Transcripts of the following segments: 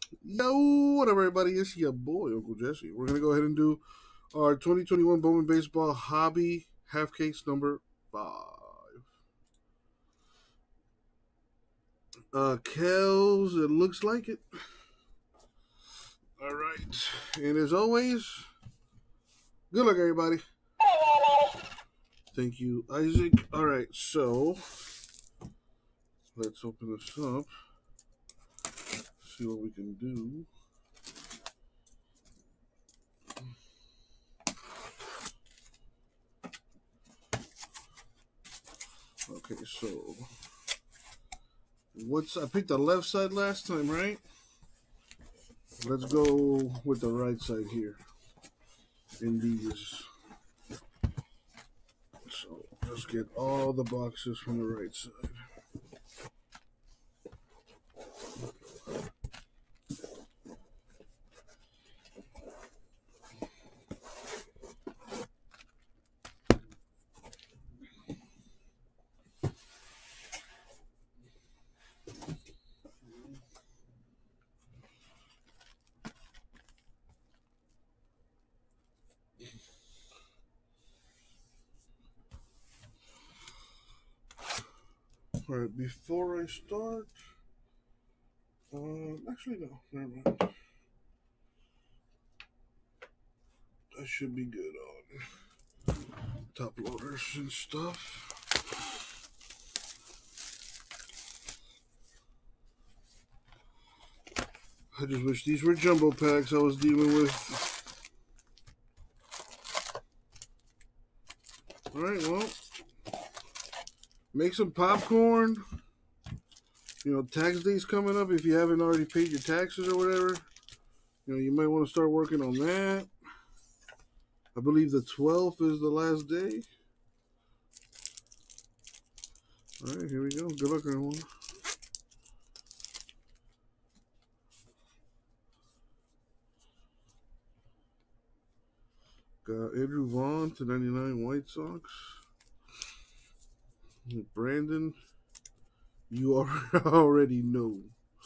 Yo, what up, everybody? It's your boy, Uncle Jesse. We're going to go ahead and do our 2021 Bowman Baseball Hobby half case number 5. Kells, it looks like it. All right. And as always, good luck, everybody. Thank you, Isaac. All right, so let's open this up, see what we can do. Okay, so I picked the left side last time, right? Let's go with the right side here in these. So let's get all the boxes from the right side. All right, before I start, actually no, never mind. I should be good on top loaders and stuff. I just wish these were jumbo packs I was dealing with. All right, well, make some popcorn. You know, tax day's coming up. If you haven't already paid your taxes or whatever, you know, you might want to start working on that. I believe the 12th is the last day. All right, here we go. Good luck, everyone. Got Andrew Vaughn to 99 White Sox. Brandon, you already know.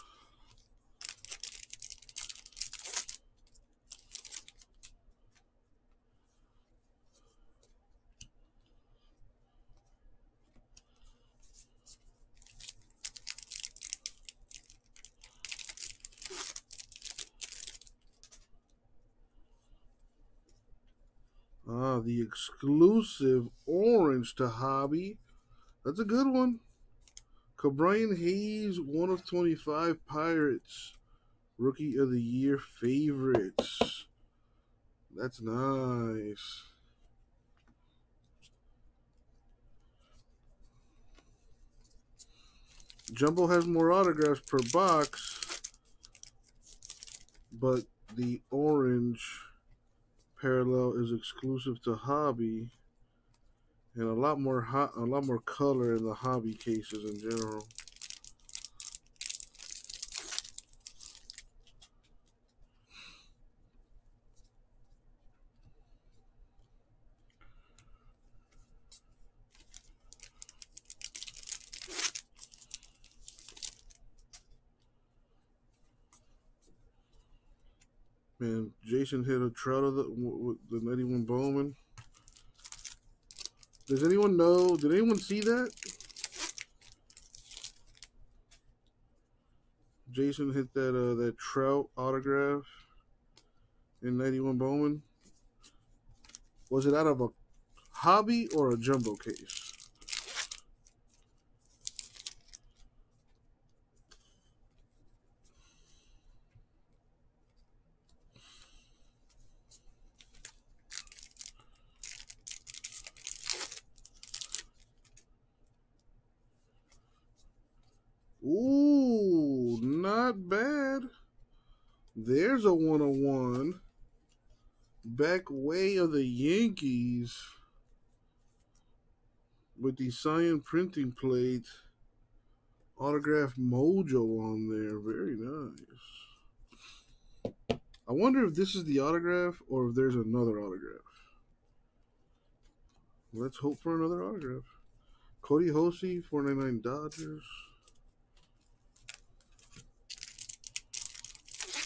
Ah, the exclusive orange to Hobby. That's a good one. Cabrian Hayes, 1 of 25 Pirates. Rookie of the Year favorites. That's nice. Jumbo has more autographs per box, but the orange parallel is exclusive to Hobby, and a lot more color in the Hobby cases in general. Man, Jason hit a trout of with the 91 Bowman. Does anyone know? Did anyone see that? Jason hit that Trout autograph in 91 Bowman. Was it out of a Hobby or a jumbo case? Ooh, not bad. There's a 101. Back way of the Yankees with the cyan printing plate. Autograph mojo on there. Very nice. I wonder if this is the autograph or if there's another autograph. Let's hope for another autograph. Cody Hosey, 499 Dodgers.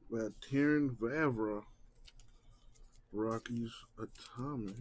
Terran Vavra. Rockies Atomic.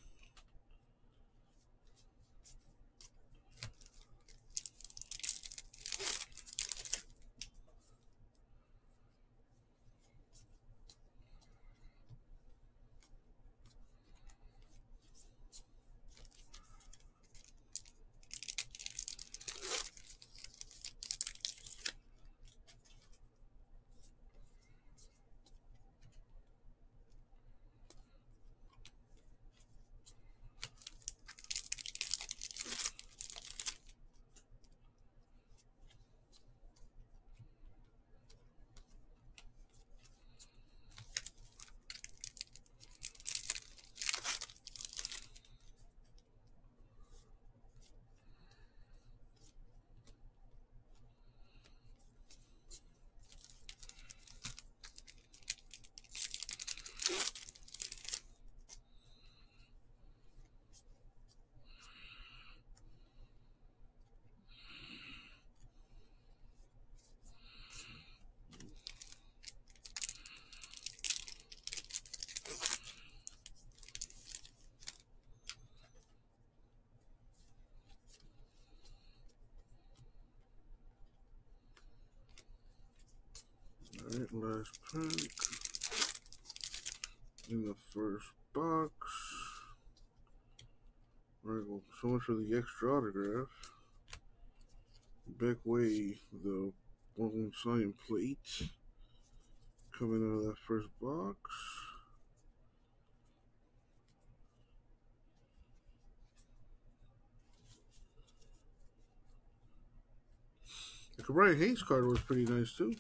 Alright, last pack. In the first box. Alright, well, so much for the extra autograph. Beck Way, the one sign plate. Coming out of that first box. The Brian Hayes card was pretty nice too.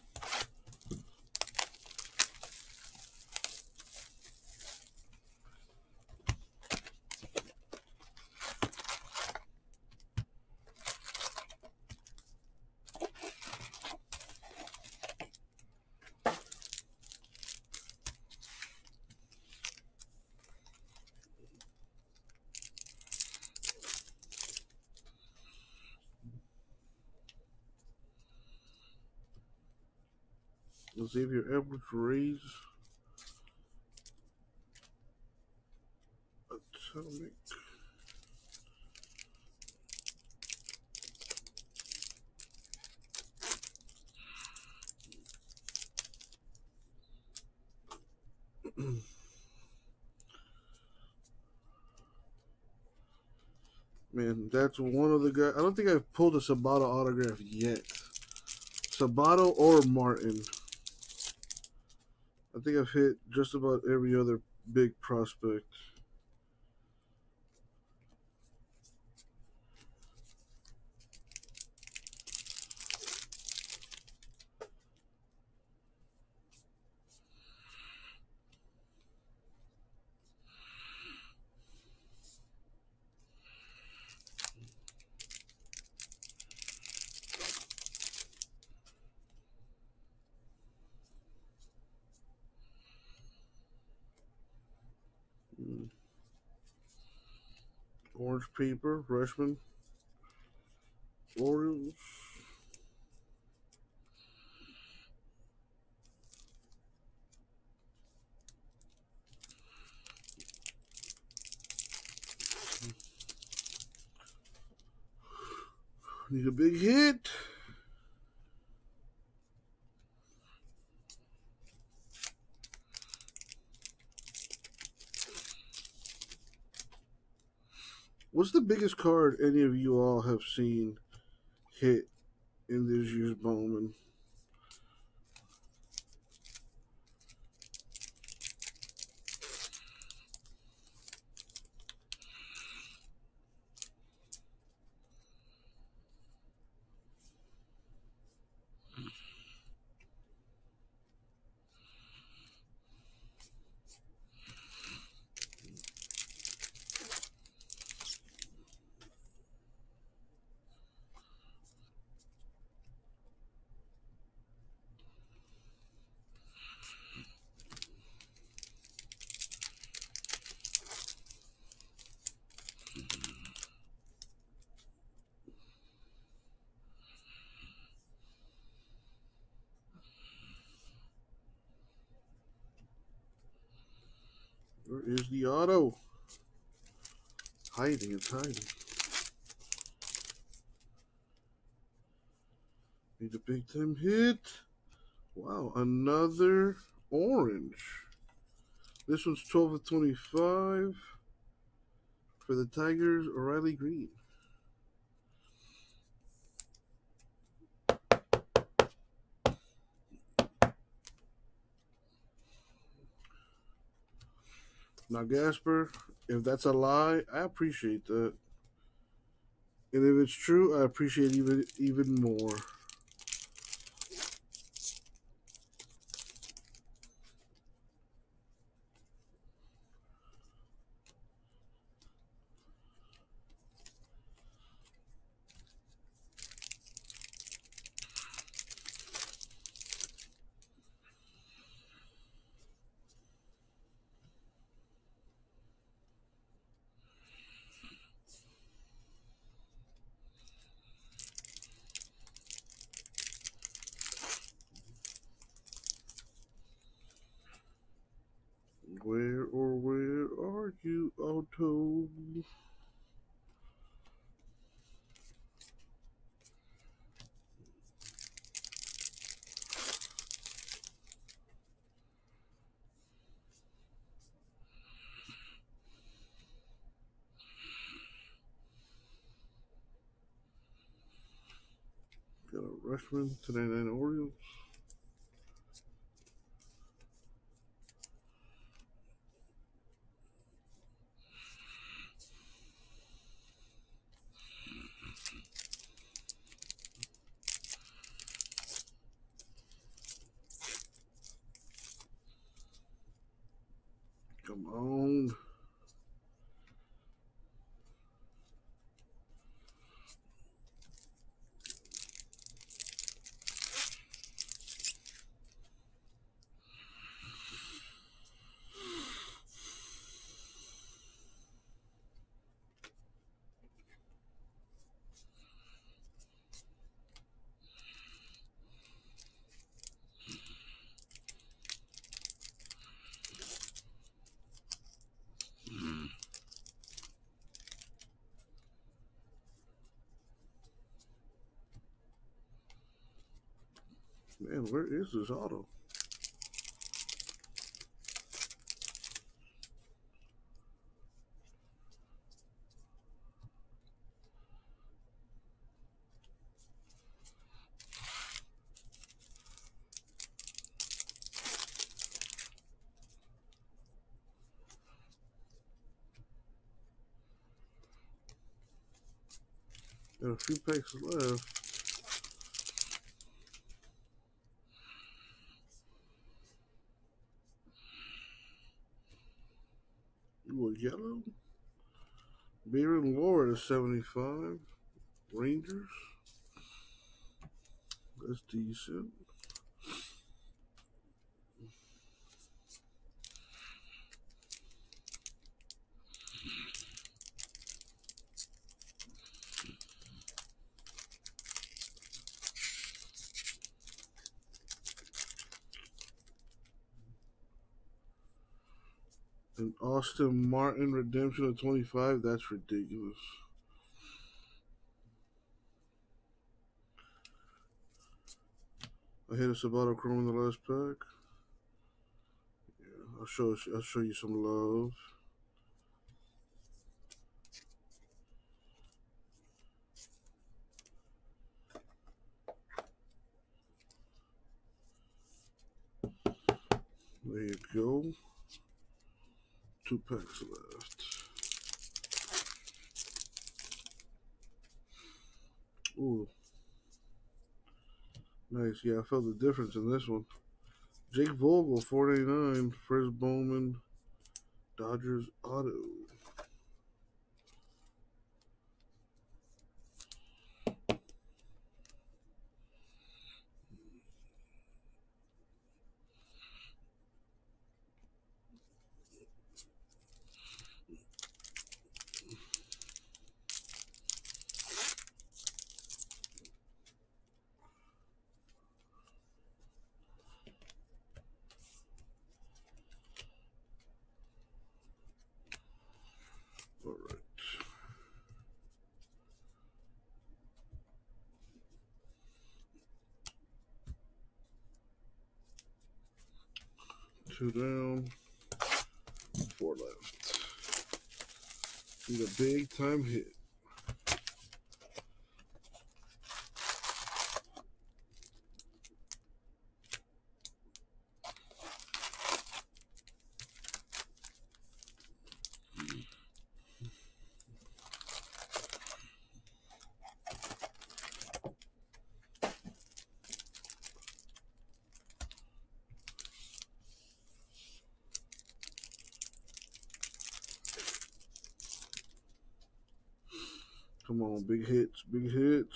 Xavier Edwards Rays Atomic. Man, that's one of the guys. I don't think I've pulled a Sabato autograph yet. Sabato or Martin. I think I've hit just about every other big prospect. Orange paper, Freshman, Orioles. Need a big hit. What's the biggest card any of you all have seen hit in this year's Bowman? Where is the auto? Hiding, it's hiding. Need a big time hit. Wow, another orange. This one's 12 of 25 for the Tigers, O'Reilly Green. Now, Gasper, if that's a lie, I appreciate that. And if it's true, I appreciate even more. Where are you, Auto? Got a Rushman, 299 Orioles. Come on. Man, where is this auto? Got a few packs left. Ooh, a yellow. Baron Lord is 75. Rangers. That's decent. And Austin Martin redemption of 25. That's ridiculous. I hit a Sabato Chrome in the last pack. Yeah, I'll show you some love. There you go. 2 packs left. Ooh. Nice. Yeah, I felt the difference in this one. Jake Vogel, 499. Frizz Bowman, Dodgers Auto. 2 down, 4 left. Need a big time hit. Come on, big hits, big hits.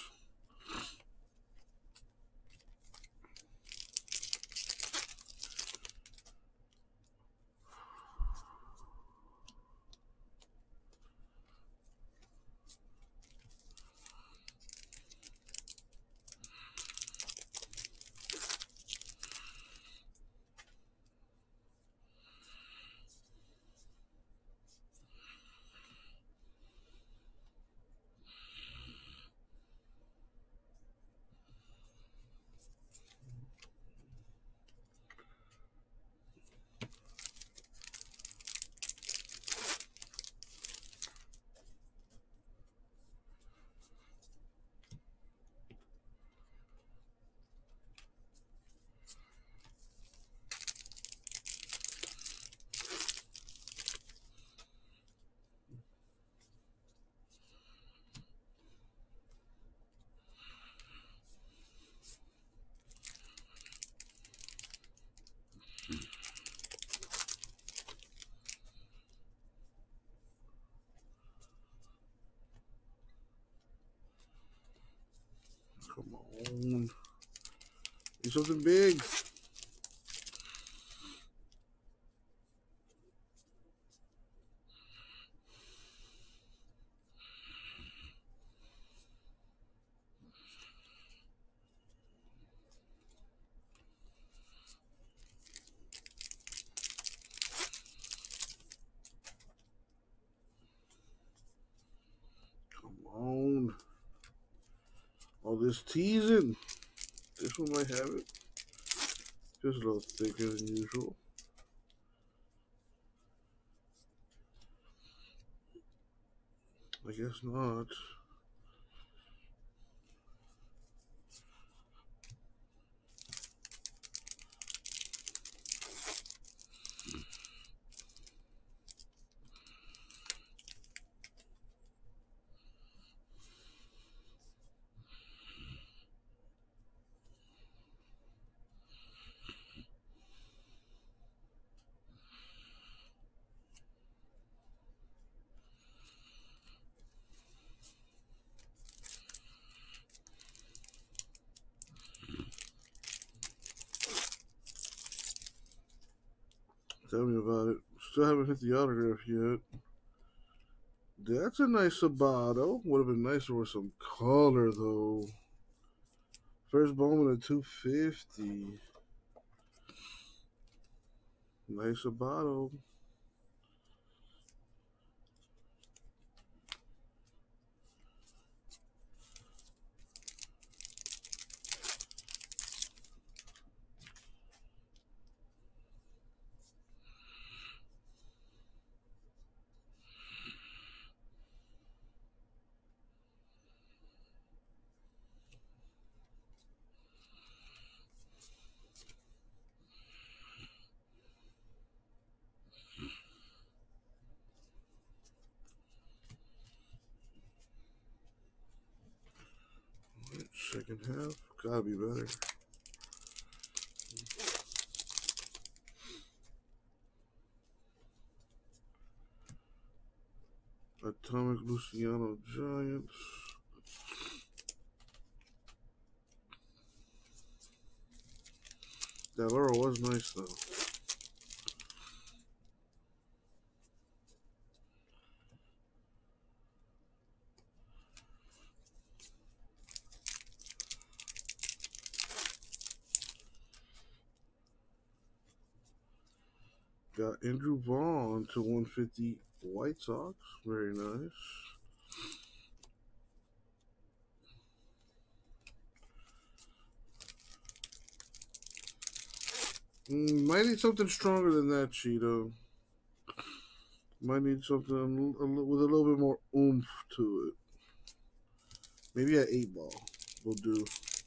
Come on. Do something big. Come on. All this teasing. This one might have it. Just a little thicker than usual. I guess not. Tell me about it. Still haven't hit the autograph yet. That's a nice Sabato. Would have been nicer with some color, though. First Bowman at 250. Nice Sabato. Second half. Gotta be better. Atomic Luciano Giants. That Laura was nice, though. Got Andrew Vaughn to 150 White Sox. Very nice. Might need something stronger than that, Cheeto. Might need something with a little bit more oomph to it. Maybe an 8-ball will do.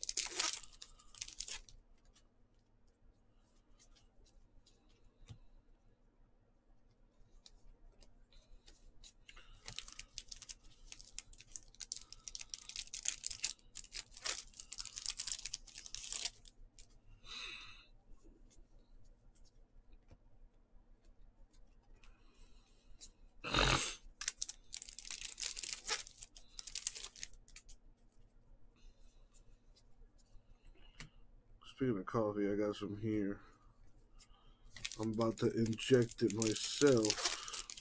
Speaking of coffee, I got some here. I'm about to inject it myself.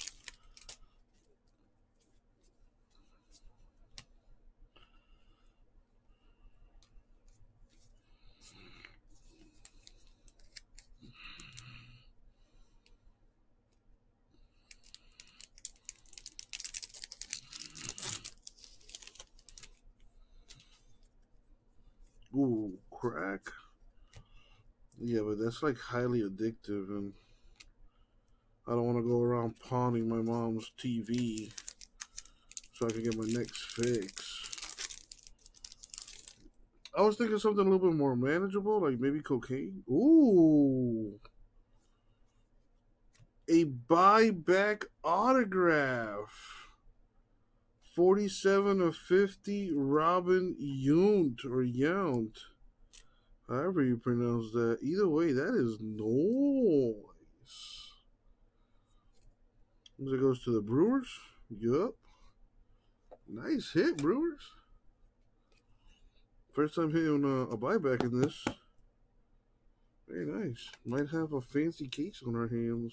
Ooh, crack. Yeah, but that's like highly addictive, and I don't want to go around pawning my mom's TV so I can get my next fix. I was thinking something a little bit more manageable, like maybe cocaine. Ooh, a buyback autograph. 47 of 50, Robin Yount or Yount. However you pronounce that. Either way, that is nice. As it goes to the Brewers. Yup. Nice hit, Brewers. First time hitting a buyback in this. Very nice. Might have a fancy case on our hands.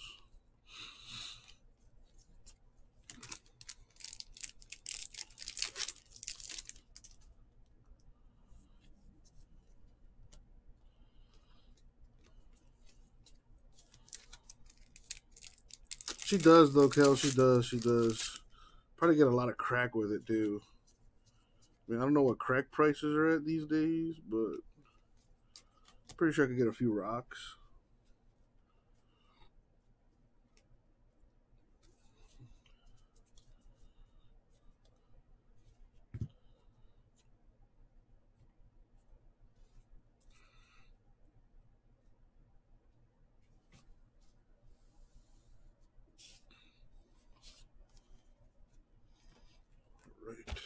She does, though, Kel. She does. She does. Probably get a lot of crack with it, too. I mean, I don't know what crack prices are at these days, but pretty sure I could get a few rocks. Right.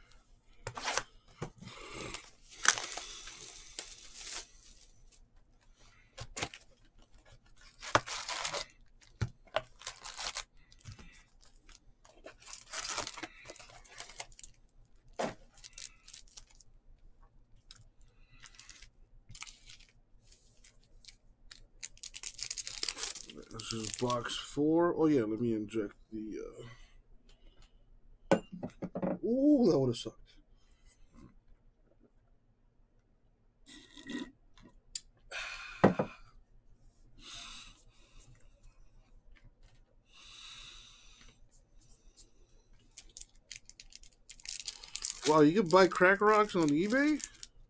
This is box 4. Oh, yeah, let me inject the. Ooh, that would have sucked. Wow, you can buy crack rocks on eBay?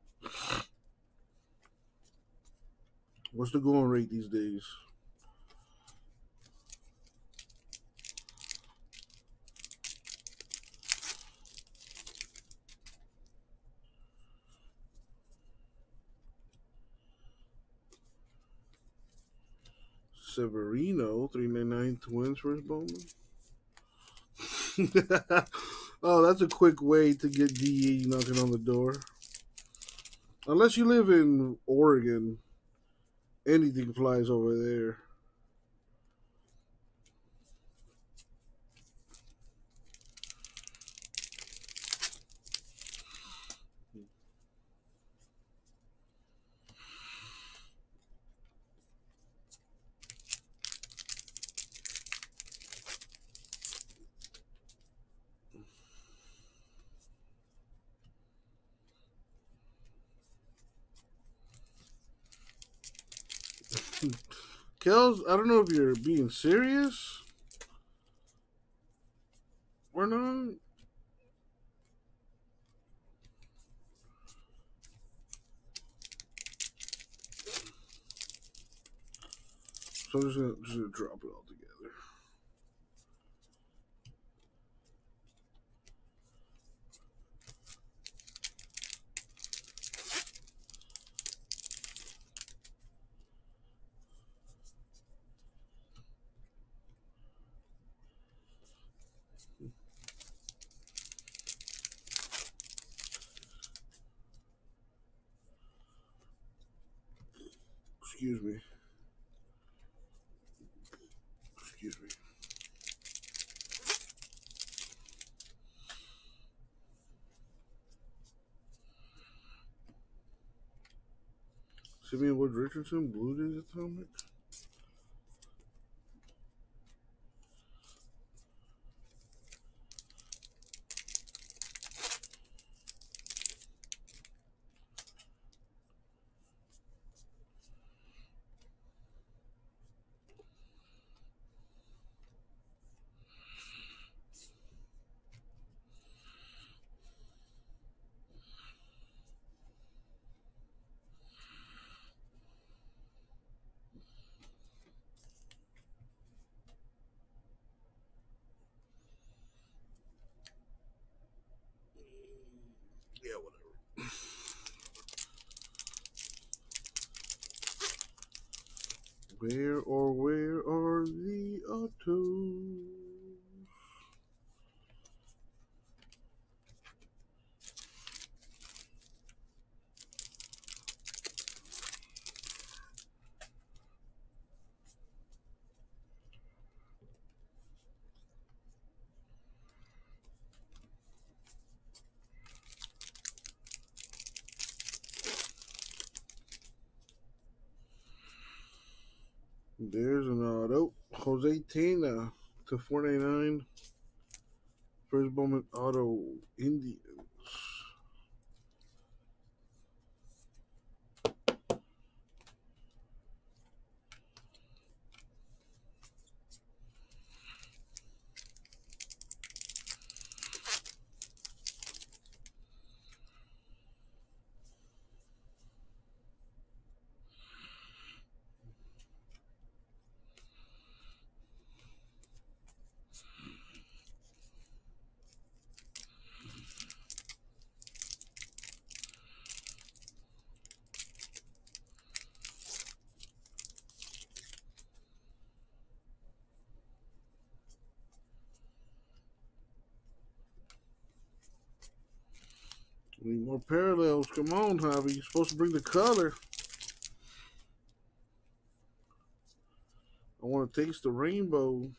What's the going rate these days? Severino, 399 Twins first Bowman. Oh, that's a quick way to get DE knocking on the door. Unless you live in Oregon, anything flies over there. Kels, I don't know if you're being serious or not. So I'm just gonna drop it all together. Excuse me. Excuse me. Simeon Wood Richardson, Blue Jays Atomic. Yeah, whatever. Where are the autos? There's an auto. Jose Tena to 499. First Bowman auto Indians. We need more parallels. Come on, Javi. You're supposed to bring the color. I want to taste the rainbow.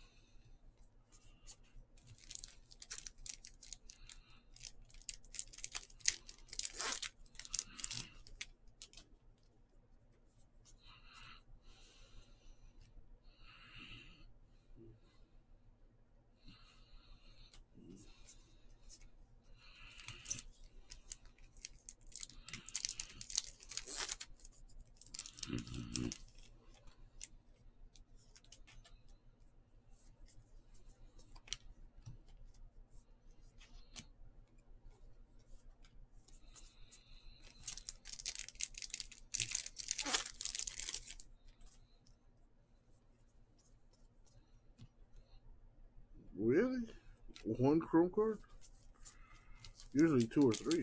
Really? One chrome card? Usually two or three.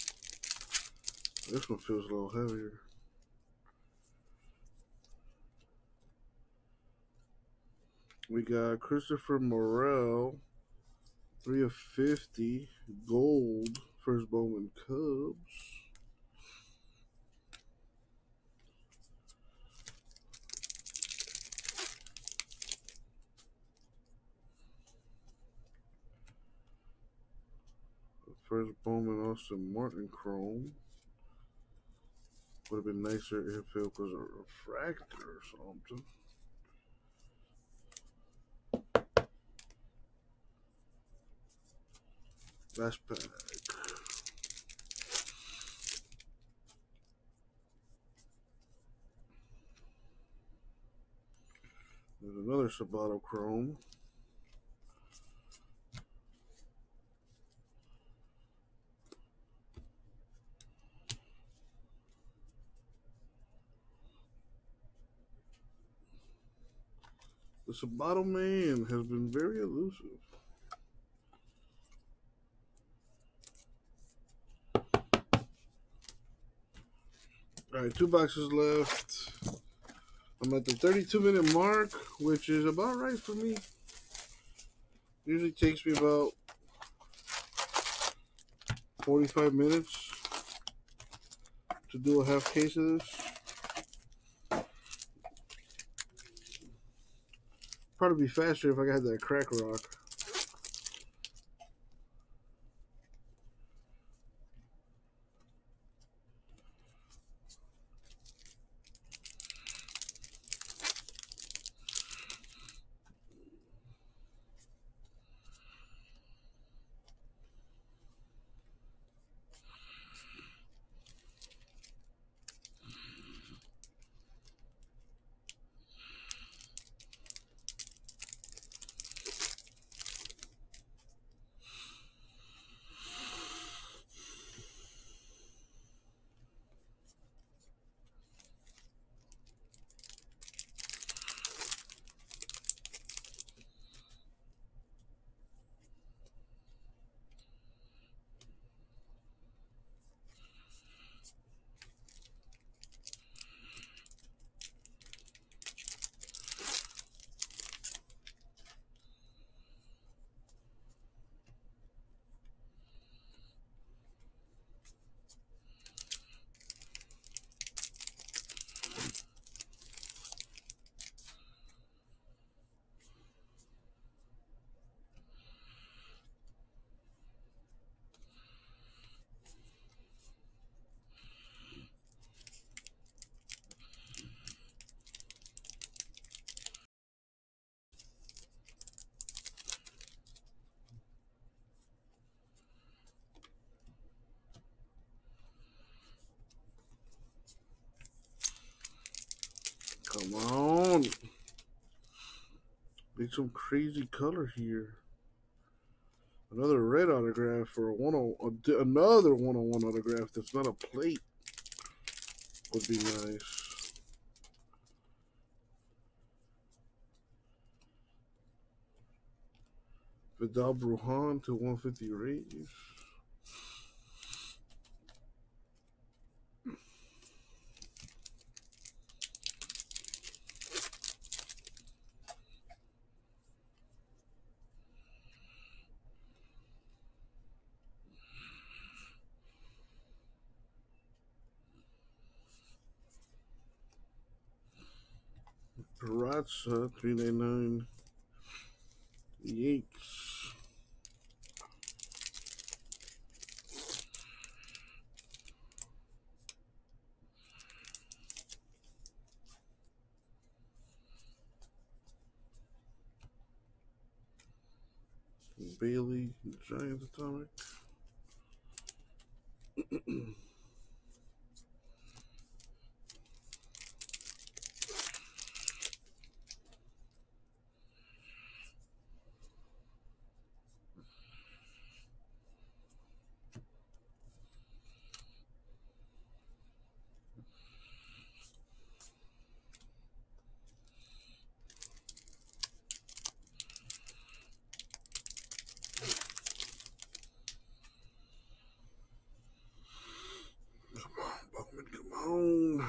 This one feels a little heavier. We got Christopher Morel, 3 of 50, gold, first Bowman Cubs. First Bowman Austin Martin Chrome. Would have been nicer if it was a refractor or something. Last pack. There's another Sabato Chrome. The Sabato Man has been very elusive. All right, 2 boxes left. I'm at the 32-minute mark, which is about right for me. Usually takes me about 45 minutes to do a half case of this. Probably be faster if I got that crack rock. Come on. Make some crazy color here. Another red autograph for another 101 autograph that's not a plate would be nice. Vidal Brujan to 150 Rays. Peraza, 399. Yanks. Bailey, Giants Atomic. Bowman, come on.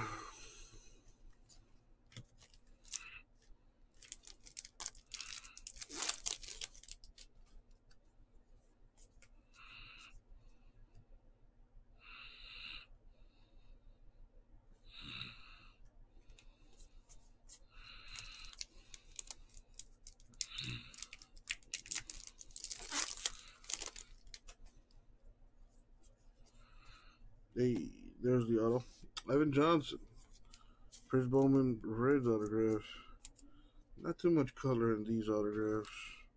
Hey, there's the auto. Evan Johnson. Chris Bowman, red autograph. Not too much color in these autographs.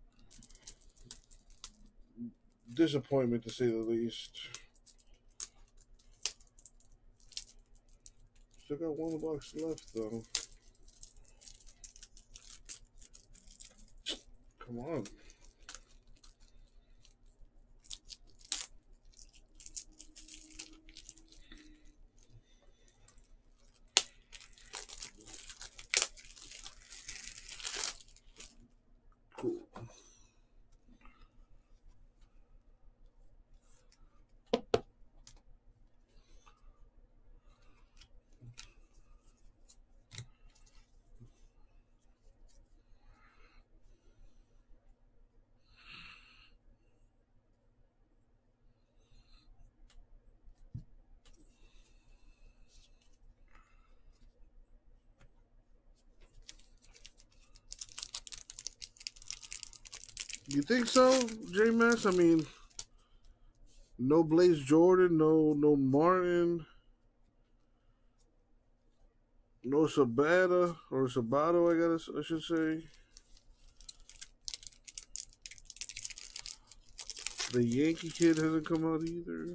Disappointment to say the least. Still got 1 box left though. Come on. You think so, J Mass? I mean, no Blaze Jordan, no Martin, no Sabata or Sabato. I should say. The Yankee kid hasn't come out either.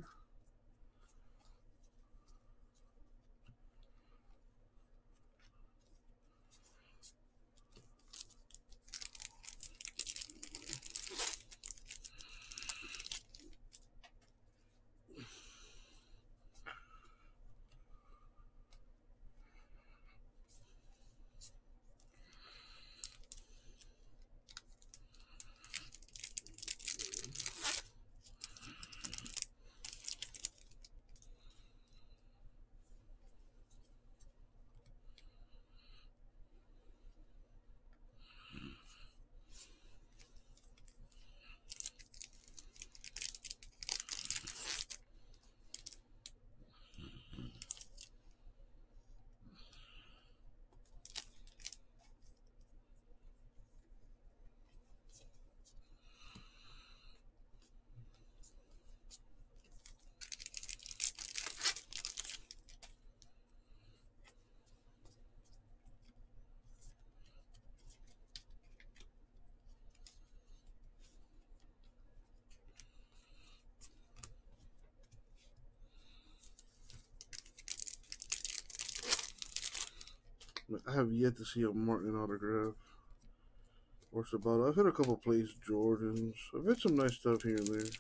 I have yet to see a Martin autograph or Sabato. I've had a couple Blaze Jordans. I've had some nice stuff here and there.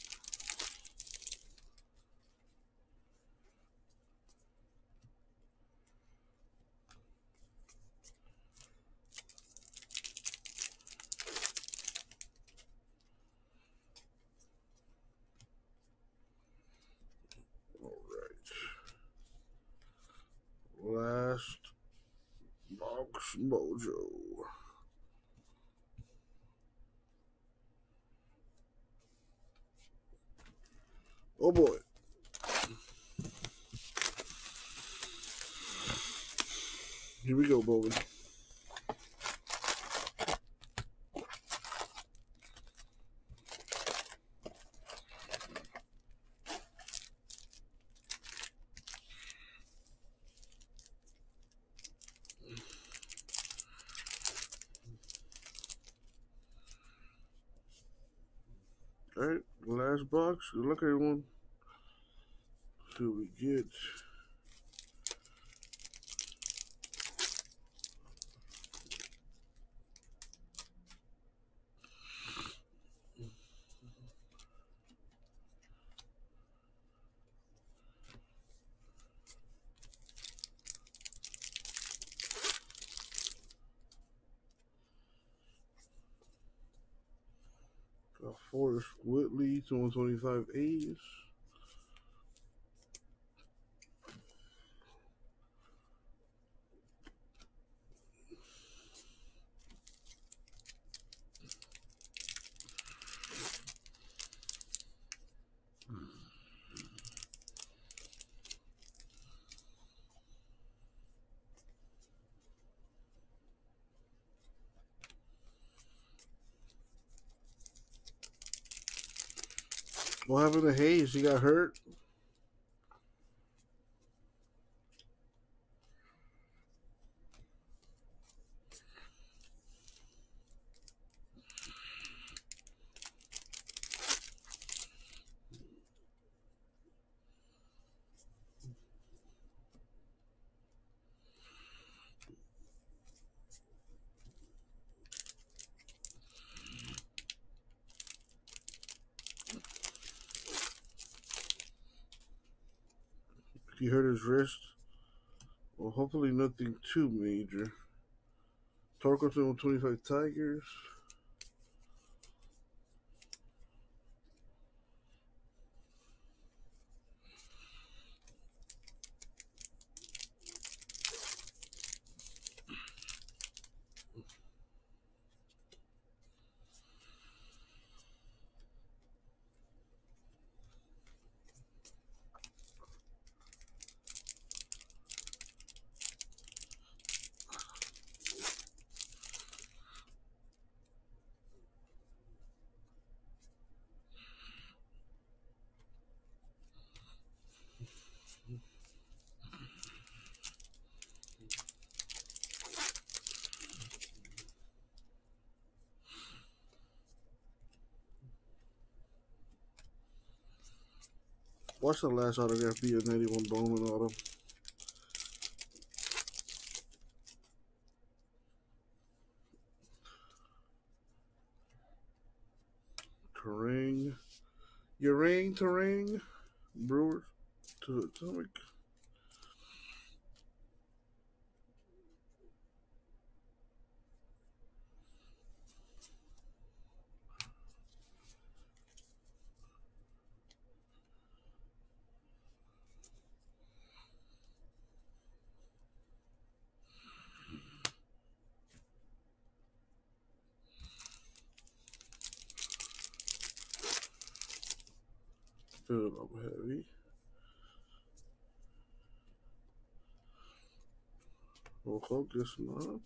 All right. Last box mojo. Oh boy. Here we go, Bogan. All right, last box. Good luck, everyone. See what we get. Got Forrest Whitley to 125 A's. What happened to Hayes? He got hurt? He hurt his wrist. Well, hopefully nothing too major. Torkelson with 25 Tigers. Watch the last autograph be a 91 Bowman auto. Terang. Terang. Brewers to the Atomic. Fill it up heavy. Oh, guess not.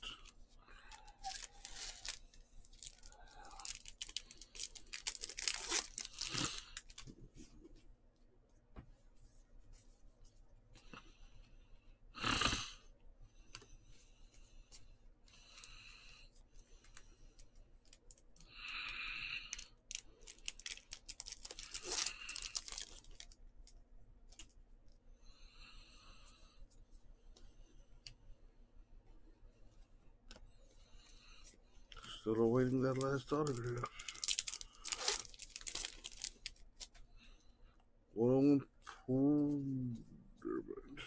Still awaiting that last autograph. 101 Punderman.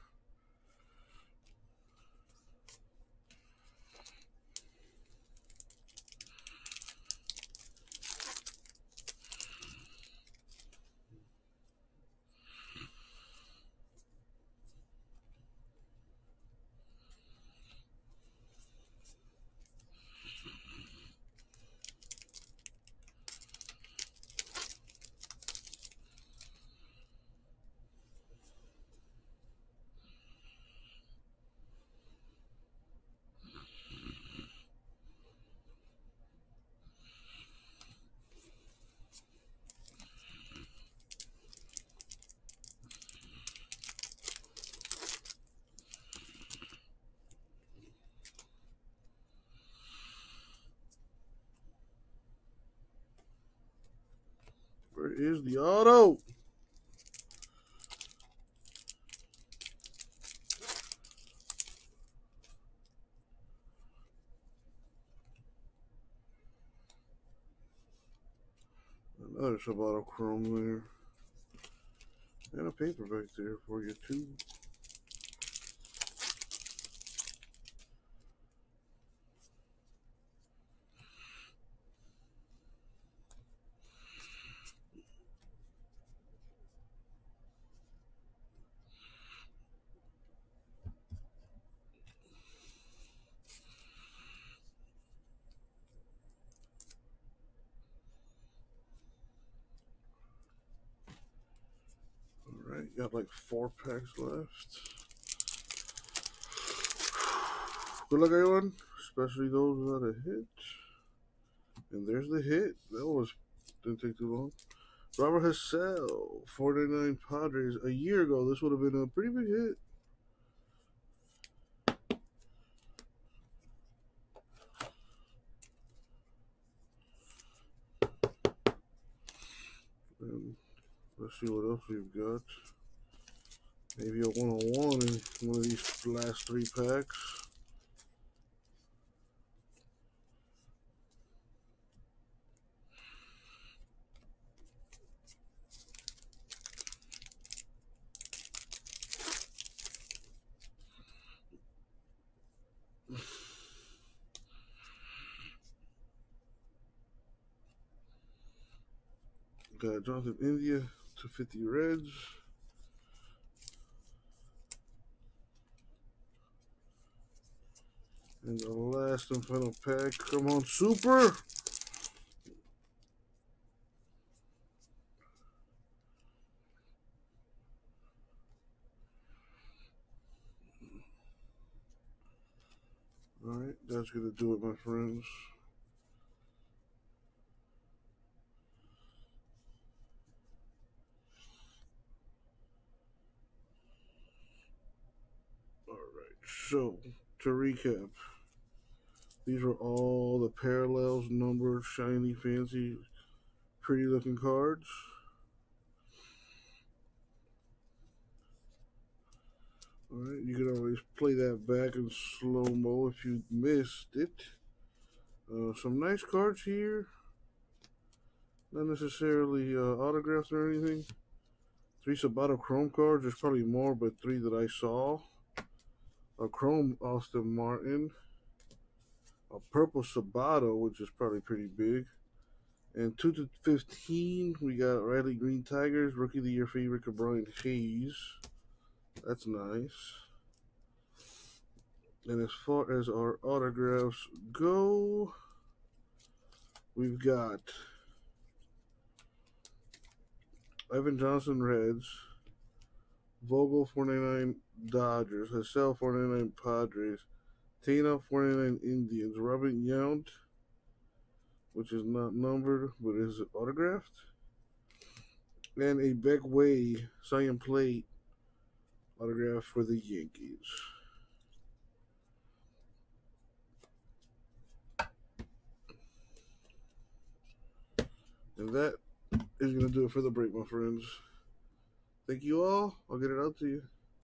Where is the auto? Another sub-auto chrome there. And a paper back there for you, too. Alright, got like 4 packs left. Good luck, everyone, especially those without a hit. And there's the hit. That didn't take too long. Robert Hassell, 49 Padres. A year ago, this would have been a pretty big hit. And let's see what else we've got. Maybe a 101 in one of these last 3 packs. Got Jonathan India to 50 Reds. And the last and final pack. Come on, Super! Alright, that's going to do it, my friends. Alright, so to recap, these were all the parallels, numbered, shiny, fancy, pretty looking cards. Alright, you can always play that back in slow-mo if you missed it. Some nice cards here. Not necessarily autographs or anything. 3 Sabato Chrome cards. There's probably more, but 3 that I saw. A Chrome Austin Martin. A purple Sabato, which is probably pretty big. And 2/15, we got Riley Green Tigers, Rookie of the Year favorite, Brian Hayes. That's nice. And as far as our autographs go, we've got Evan Johnson Reds, Vogel 499 Dodgers, Hassel 499 Padres, Tina 499 Indians, Robin Yount, which is not numbered but is autographed, and a Beck Way Cyan Plate autograph for the Yankees. And that is going to do it for the break, my friends. Thank you all. I'll get it out to you.